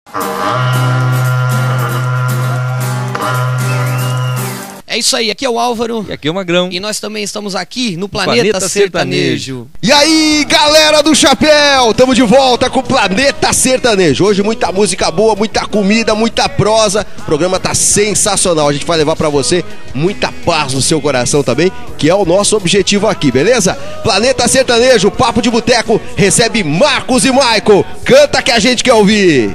É isso aí, aqui é o Álvaro. E aqui é o Magrão. E nós também estamos aqui no Planeta Sertanejo. E aí, galera do Chapéu, estamos de volta com o Planeta Sertanejo. Hoje muita música boa, muita comida, muita prosa. O programa tá sensacional. A gente vai levar pra você muita paz no seu coração também, que é o nosso objetivo aqui, beleza? Planeta Sertanejo, Papo de Boteco, recebe Marcos e Michael. Canta que a gente quer ouvir.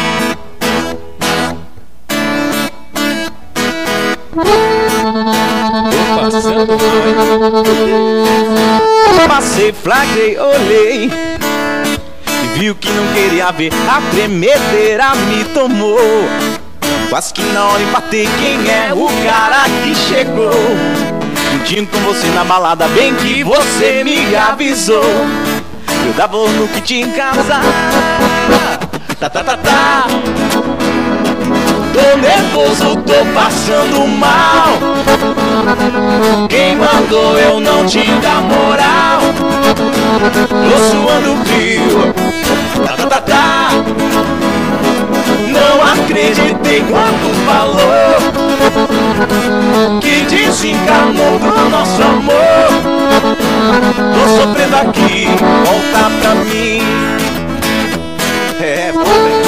Passei, flagrei, olhei e viu que não queria ver. A tremedeira me tomou. Quase que na hora empatei. Quem é o cara que chegou? Juntinho com você na balada, bem que você me avisou. Eu dava no kit em casa. Tá. Tô nervoso, tô passando mal. Quem mandou eu não te dar moral? Tô suando frio. Tá. Não acreditei quando falou que desencanou do nosso amor. Tô sofrendo aqui, volta pra mim. É, pô.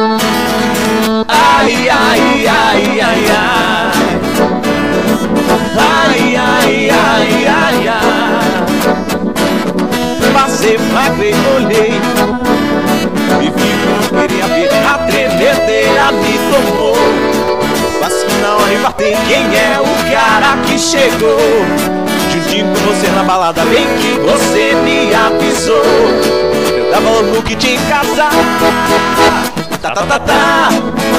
Ai, ai, ai, ai, ai. Ai, ai, ai, ai, ai. Passei, flagrei, olhei e vi que não queria ver. A tremedeira me tomou. Quase que na hora empatei. Quem é o cara que chegou? Juntinho com você na balada, bem que você me avisou. Eu dava o look de casa. Tá.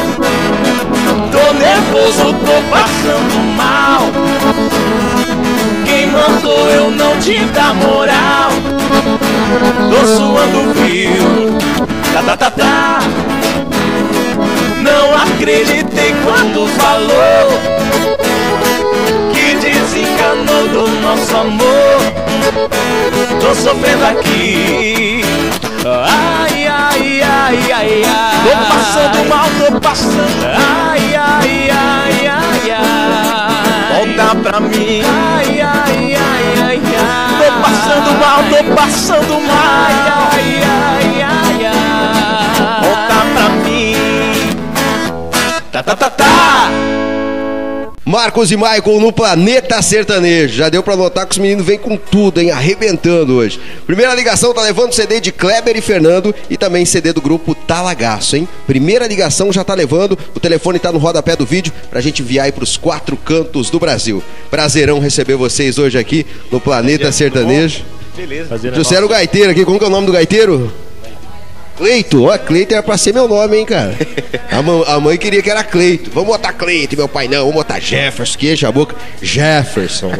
Tô nervoso, tô passando mal. Quem mandou eu não te dar moral? Tô suando frio. Tá. Não acreditei quando falou que desencanou do nosso amor. Tô sofrendo aqui. Ai, ai, ai, ai, ai. Tô passando mal, tô passando. Ai, ai, ai, ai, ai. Volta pra mim. Ai, ai, ai, ai, ai. Tô passando mal, tô passando mal. Ai, ai, ai, ai. Volta pra mim. Tá. Marcos e Michael no Planeta Sertanejo. Já deu pra notar que os meninos vêm com tudo, hein? Arrebentando hoje. Primeira ligação tá levando CD de Kleber e Fernando e também CD do grupo Talagaço, hein? Primeira ligação já tá levando. O telefone tá no rodapé do vídeo pra gente enviar aí pros 4 cantos do Brasil. Prazerão receber vocês hoje aqui no Planeta Sertanejo. Beleza. Trouxeram o gaiteiro aqui. Como que é o nome do gaiteiro? Cleito, ó, Cleito era pra ser meu nome, hein, cara. A mãe queria que era Cleito. Vamos botar Cleito, meu pai não. Vamos botar Jefferson, que enche a boca. Jefferson.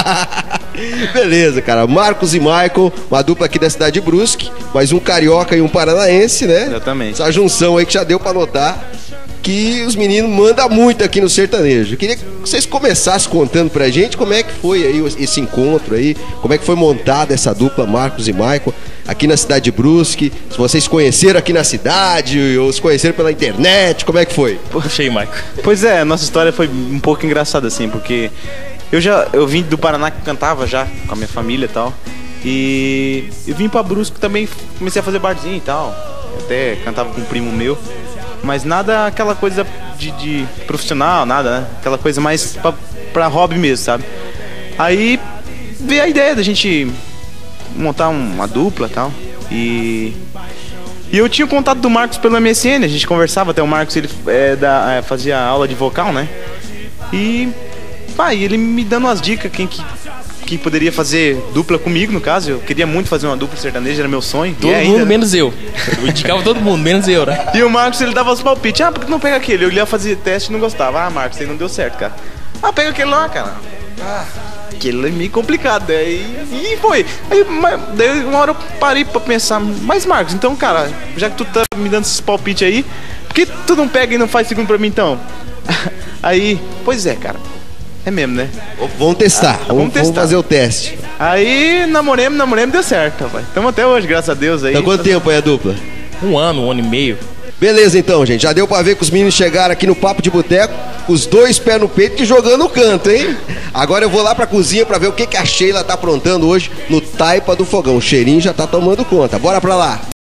Beleza, cara. Marcos e Michael, uma dupla aqui da cidade de Brusque, mais um carioca e um paranaense, né? Exatamente. Essa junção aí que já deu pra notar que os meninos mandam muito aqui no sertanejo. Eu queria que vocês começassem contando pra gente como é que foi aí esse encontro aí, como é que foi montada essa dupla Marcos e Michael aqui na cidade de Brusque, se vocês conheceram aqui na cidade ou se conheceram pela internet, como é que foi? Puxa aí, Michael. Pois é, a nossa história foi um pouco engraçada assim, porque eu vim do Paraná, que cantava já com a minha família e tal, e eu vim pra Brusque também, comecei a fazer barzinho e tal, até cantava com um primo meu, mas nada aquela coisa de profissional, nada, né? Aquela coisa mais pra hobby mesmo, sabe? Aí veio a ideia da gente montar uma dupla e tal. E eu tinha o contato do Marcos pelo MSN, a gente conversava, até o Marcos ele fazia aula de vocal, né? E ele me dando umas dicas, quem que poderia fazer dupla comigo, no caso. Eu queria muito fazer uma dupla sertaneja, era meu sonho. Todo mundo menos eu. Eu indicava todo mundo, menos eu, né? E o Marcos, ele dava os palpites. Por que não pega aquele? Eu ia fazer teste e não gostava. Marcos, aí não deu certo, cara. Pega aquele lá, cara. Aquele é meio complicado. E foi. Daí uma hora eu parei pra pensar, mas Marcos, então, cara, já que tu tá me dando esses palpites aí, por que tu não pega e não faz segundo pra mim, então? Aí, pois é, cara. É mesmo, né? Vamos testar, vamos fazer o teste. Aí namoremos, deu certo, rapaz. Estamos até hoje, graças a Deus aí. Então quanto tempo é a dupla? 1 ano e meio. Beleza então, gente. Já deu pra ver que os meninos chegaram aqui no Papo de Boteco, com os 2 pés no peito e jogando o canto, hein? Agora eu vou lá pra cozinha pra ver o que a Sheila tá aprontando hoje no Taipa do Fogão. O cheirinho já tá tomando conta. Bora pra lá.